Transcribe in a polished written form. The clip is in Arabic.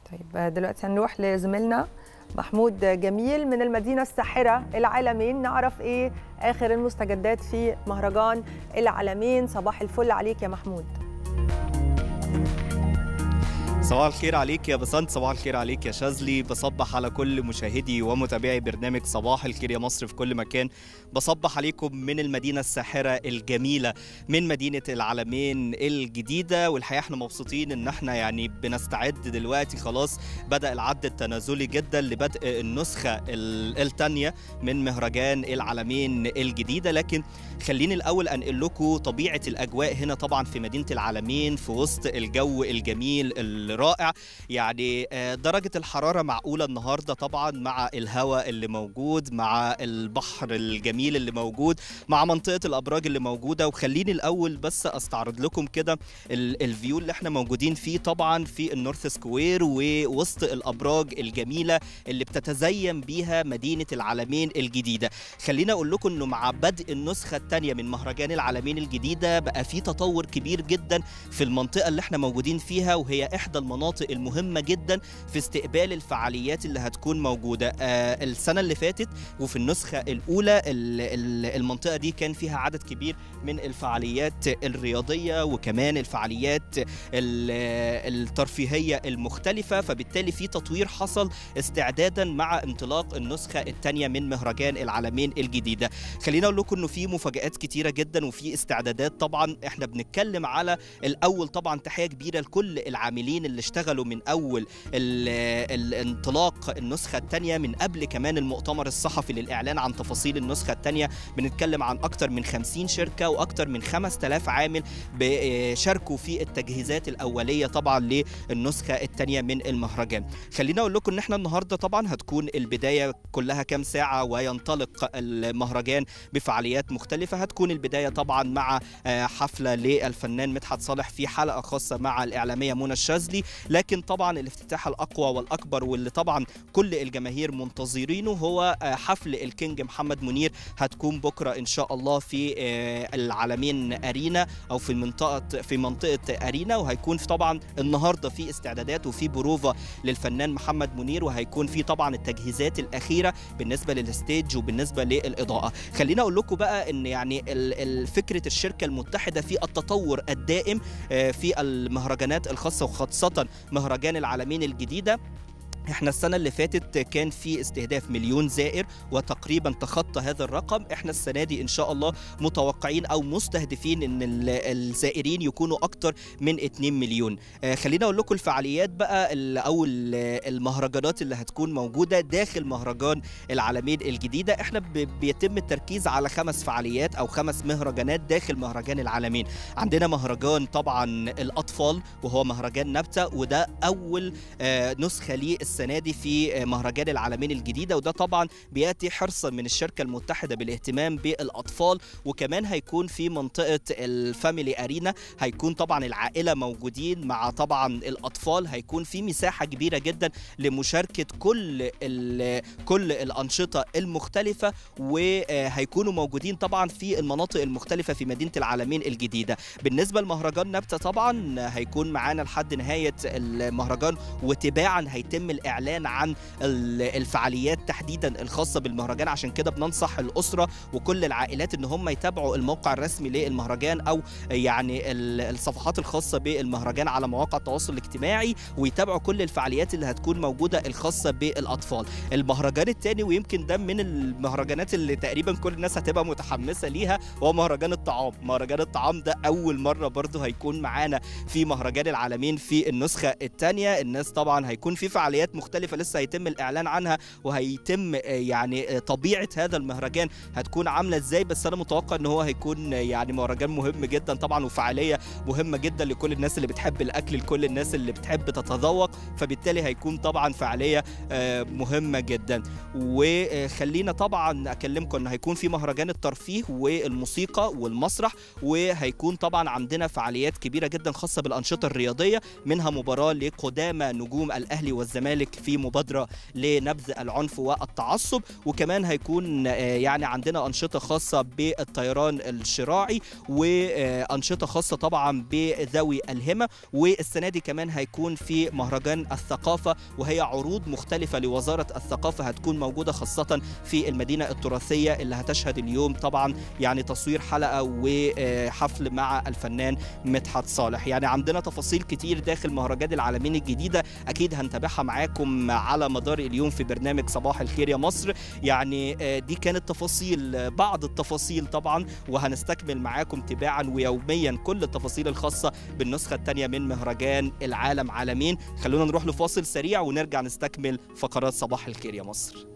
طيب دلوقتي هنروح لزميلنا محمود جميل من المدينة الساحرة العالمين، نعرف ايه آخر المستجدات في مهرجان العالمين. صباح الفل عليك يا محمود. صباح الخير عليك يا بسنت، صباح الخير عليك يا شاذلي. بصبح على كل مشاهدي ومتابعي برنامج صباح الخير يا مصر في كل مكان. بصبح عليكم من المدينة الساحرة الجميلة، من مدينة العالمين الجديدة. والحقيقة احنا مبسوطين ان احنا يعني بنستعد دلوقتي، خلاص بدأ العد التنازلي جدا لبدء النسخة الثانية من مهرجان العالمين الجديدة. لكن خليني الأول أنقل لكم طبيعة الأجواء هنا طبعا في مدينة العالمين في وسط الجو الجميل رائع. يعني درجة الحرارة معقولة النهاردة طبعا، مع الهواء اللي موجود، مع البحر الجميل اللي موجود، مع منطقة الأبراج اللي موجودة. وخليني الأول بس أستعرض لكم كده الفيو اللي احنا موجودين فيه طبعا في النورث سكوير ووسط الأبراج الجميلة اللي بتتزين بيها مدينة العالمين الجديدة. خلينا أقول لكم أنه مع بدء النسخة الثانية من مهرجان العالمين الجديدة بقى في تطور كبير جدا في المنطقة اللي احنا موجودين فيها، وهي إحدى المناطق المهمة جدا في استقبال الفعاليات اللي هتكون موجودة. السنة اللي فاتت وفي النسخة الأولى المنطقة دي كان فيها عدد كبير من الفعاليات الرياضية وكمان الفعاليات الترفيهية المختلفة، فبالتالي في تطوير حصل استعدادا مع انطلاق النسخة الثانية من مهرجان العالمين الجديدة. خلينا أقول لكم إنه في مفاجآت كتيرة جدا وفي استعدادات. طبعا احنا بنتكلم على الأول طبعا تحية كبيرة لكل العاملين اللي اشتغلوا من أول الانطلاق النسخة الثانية، من قبل كمان المؤتمر الصحفي للإعلان عن تفاصيل النسخة الثانية. بنتكلم عن أكتر من 50 شركة وأكتر من 5000 عامل بيشاركوا في التجهيزات الأولية طبعا للنسخة الثانية من المهرجان. خلينا أقول لكم إن احنا النهاردة طبعا هتكون البداية كلها كام ساعة وينطلق المهرجان بفعاليات مختلفة. هتكون البداية طبعا مع حفلة للفنان مدحت صالح في حلقة خاصة مع الإعلامية منى الشاذلي، لكن طبعا الافتتاح الأقوى والأكبر واللي طبعا كل الجماهير منتظرينه هو حفل الكينج محمد منير. هتكون بكرة إن شاء الله في العالمين أرينا أو في منطقة أرينا، وهيكون في طبعا النهاردة في استعدادات وفي بروفا للفنان محمد منير، وهيكون في طبعا التجهيزات الأخيرة بالنسبة للستيج وبالنسبة للإضاءة. خلينا أقول لكم بقى إن يعني فكرة الشركة المتحدة في التطور الدائم في المهرجانات الخاصة وخاصة مهرجان العالمين الجديدة. احنا السنة اللي فاتت كان في استهداف 1,000,000 زائر وتقريبا تخطى هذا الرقم. احنا السنة دي ان شاء الله متوقعين او مستهدفين ان الزائرين يكونوا اكتر من 2 مليون. خلينا اقول لكم الفعاليات بقى او المهرجانات اللي هتكون موجودة داخل مهرجان العالمين الجديدة. احنا بيتم التركيز على 5 فعاليات او 5 مهرجانات داخل مهرجان العالمين. عندنا مهرجان طبعا الاطفال وهو مهرجان نبتة، وده اول نسخة ليه السنة دي في مهرجان العالمين الجديدة، وده طبعا بيأتي حرصا من الشركة المتحدة بالاهتمام بالأطفال. وكمان هيكون في منطقة الفاميلي أرينا، هيكون طبعا العائلة موجودين مع طبعا الأطفال. هيكون في مساحة كبيرة جدا لمشاركة كل الأنشطة المختلفة، وهيكونوا موجودين طبعا في المناطق المختلفة في مدينة العالمين الجديدة. بالنسبة لمهرجان نبتة طبعا هيكون معانا لحد نهاية المهرجان، وتباعا هيتم الإعلان عن الفعاليات تحديدا الخاصة بالمهرجان. عشان كده بننصح الأسرة وكل العائلات إن هم يتابعوا الموقع الرسمي للمهرجان أو يعني الصفحات الخاصة بالمهرجان على مواقع التواصل الاجتماعي، ويتابعوا كل الفعاليات اللي هتكون موجودة الخاصة بالأطفال. المهرجان الثاني ويمكن ده من المهرجانات اللي تقريبا كل الناس هتبقى متحمسة ليها هو مهرجان الطعام. مهرجان الطعام ده أول مرة برضه هيكون معانا في مهرجان العالمين في النسخة الثانية. الناس طبعا هيكون في فعاليات مختلفة لسه هيتم الإعلان عنها، وهيتم يعني طبيعة هذا المهرجان هتكون عاملة إزاي، بس أنا متوقع إن هو هيكون يعني مهرجان مهم جدا طبعا، وفعالية مهمة جدا لكل الناس اللي بتحب الأكل، لكل الناس اللي بتحب تتذوق، فبالتالي هيكون طبعا فعالية مهمة جدا. وخلينا طبعا أكلمكم إن هيكون في مهرجان الترفيه والموسيقى والمسرح، وهيكون طبعا عندنا فعاليات كبيرة جدا خاصة بالأنشطة الرياضية، منها مباراة لقدامى نجوم الأهلي والزمالك بيشارك في مبادرة لنبذ العنف والتعصب. وكمان هيكون يعني عندنا أنشطة خاصة بالطيران الشراعي وأنشطة خاصة طبعا بذوي الهمة. والسنة دي كمان هيكون في مهرجان الثقافة، وهي عروض مختلفة لوزارة الثقافة هتكون موجودة خاصة في المدينة التراثية اللي هتشهد اليوم طبعا يعني تصوير حلقة وحفل مع الفنان مدحت صالح. يعني عندنا تفاصيل كتير داخل مهرجان العالمين الجديدة أكيد هنتابعها معاكم على مدار اليوم في برنامج صباح الخير يا مصر. يعني دي كانت تفاصيل، بعض التفاصيل طبعا، وهنستكمل معاكم تباعا ويوميا كل التفاصيل الخاصة بالنسخة الثانية من مهرجان العالم عالمين. خلونا نروح لفاصل سريع ونرجع نستكمل فقرات صباح الخير يا مصر.